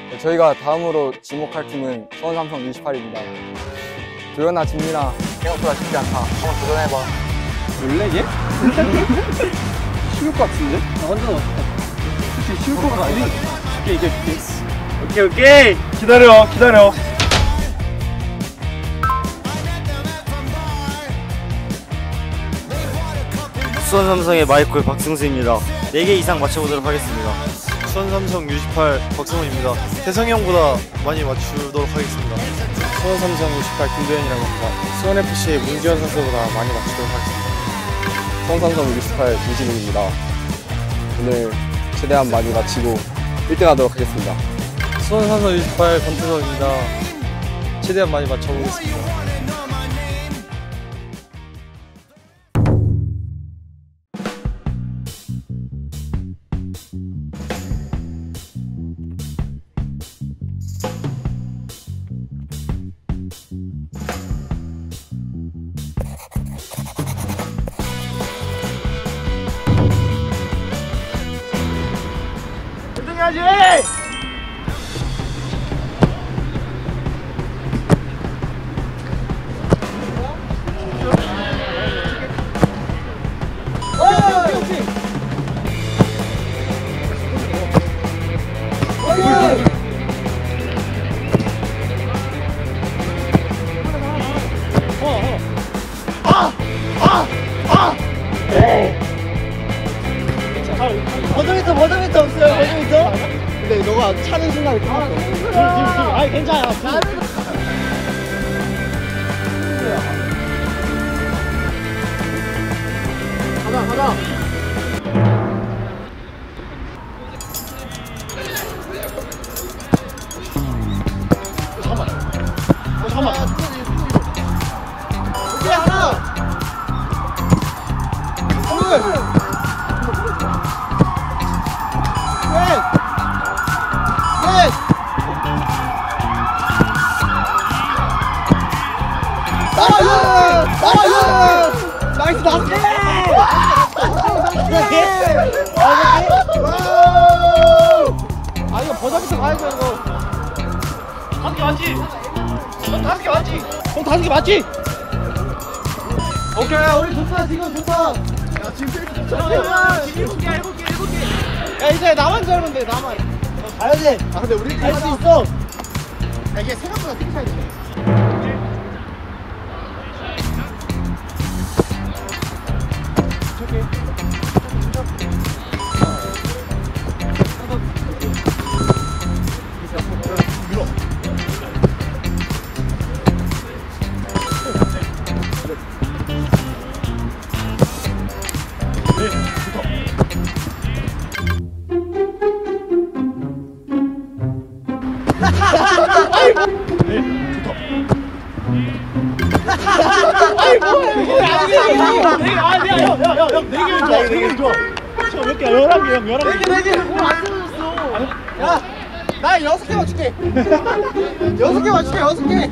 저희가 다음으로 지목할 팀은 수원삼성 U18입니다. 도현아, 진민아, 생각보다 쉽지 않다. 한번 도전해봐. 원래 얘? 쉬울 것 같은데? 완전 어떡해. 쉬울 것 같아. 쉽게 이겨줄게. 오케이. 기다려. 수원삼성의 마이콜 박승수입니다. 4개 이상 맞춰보도록 하겠습니다. 수원삼성 U18 박성훈입니다. 태성이 형보다 많이 맞추도록 하겠습니다. 수원삼성 U18 김도현이라고 합니다. 수원FC의 문지현 선수보다 많이 맞추도록 하겠습니다. 수원삼성 U18 이진욱입니다. 오늘 최대한 많이 맞히고 1등 하도록 하겠습니다. 수원삼성 U18 권태성입니다. 최대한 많이 맞춰보겠습니다. 해야지! 버저비터 없어요, 버저비터? 근데 너가 차는 순간에 끝났어. 아니, 괜찮아. 가자. 잠깐만. 오케이, 하나. 둘. 나이스 다섯 개! 아 이거 버저비터 가야죠 이거. 다섯 개 맞지? 다섯 개 맞지? 다섯 개 맞지? 오케이 우리 좋다 지금 좋다. 야 지금 좋다. 지금 7개. 야 이제 나만 잘하면 돼 나만. 가야지. 아 근데 우리 할 수 있어. 야 이게 생각보다 되게 차이 돼. 나 6개 맞출게. 6개 맞출게.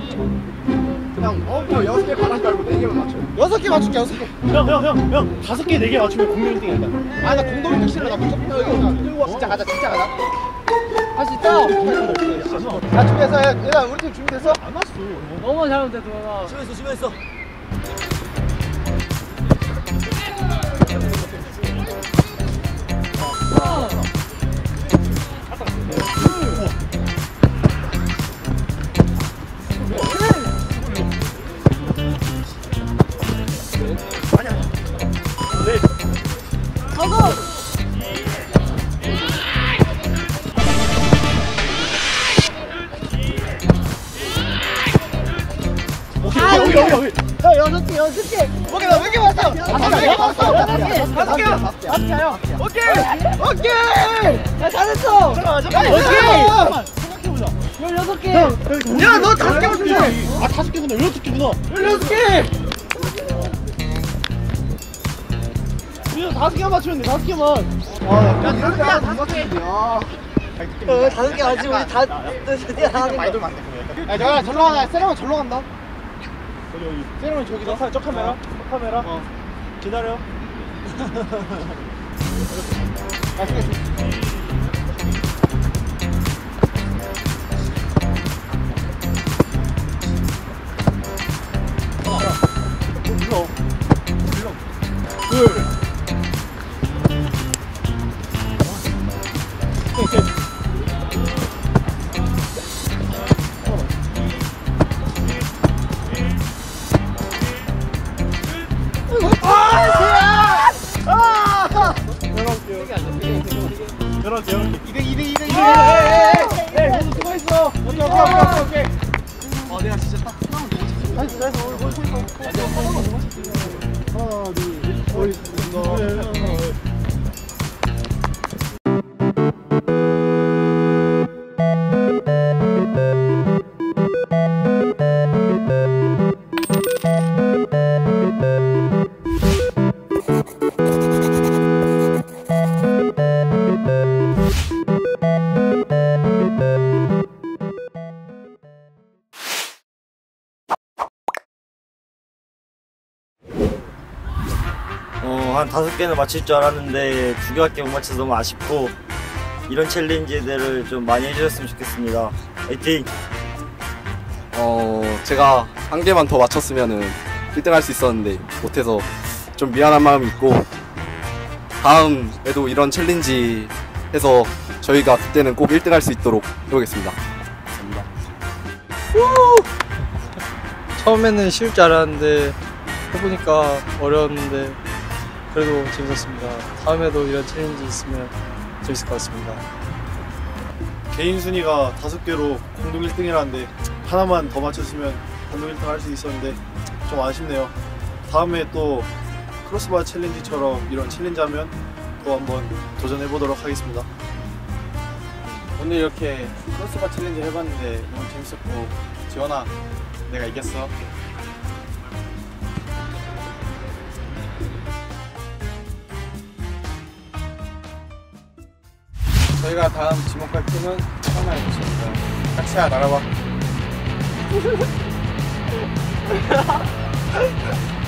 형 6개 바람 깔고 4개만 맞춰. 6개 맞출게. 형 5개 4개 맞추면 공동 1등 한다. 나 공동 1등 싫어. 나 무조건 진짜 가자. 할 수 있다. 나 준비했어. 얘들아 우리 팀 준비됐어? 안 왔어. 너무 잘하면 돼 도현아. 심했어. 형 6개. 오케이 나 몇 개 왔어? 5개. 오케이. 야 잘했어. 잠깐만. 오케이. 생각해보자. 16개. 야 너 5개 맞췄어. 아 5개구나. 16개구나. 16개. 우리가 5개만 맞추면 돼. 5개만. 야 5개. 5개 맞지. 우리 다 많이 돌면 안 돼. 야 저야 절로 가자. 세레만 절로 간다. 세레만 저기다. 저 카메라. 기다려. 한 5개는 맞출 줄 알았는데 2개밖에 못 맞춰서 너무 아쉽고, 이런 챌린지들을 좀 많이 해주셨으면 좋겠습니다. 화이팅! 제가 한 개만 더 맞췄으면은 1등 할 수 있었는데 못해서 좀 미안한 마음이 있고, 다음에도 이런 챌린지 해서 저희가 그때는 꼭 1등 할 수 있도록 해보겠습니다. 감사합니다. 처음에는 쉬울 줄 알았는데 해보니까 어려웠는데 그래도 재밌었습니다. 다음에도 이런 챌린지 있으면 재밌을 것 같습니다. 개인 순위가 5개로 공동 1등이라는데 하나만 더 맞췄으면 공동 1등 할 수 있었는데 좀 아쉽네요. 다음에 또 크로스바 챌린지처럼 이런 챌린지 하면 또 한번 도전해 보도록 하겠습니다. 오늘 이렇게 크로스바 챌린지 해봤는데 너무 재밌었고, 지원아 내가 이겼어. 저희가 다음 지목할 팀은 천하의 것입니다. 같이야 날아봐.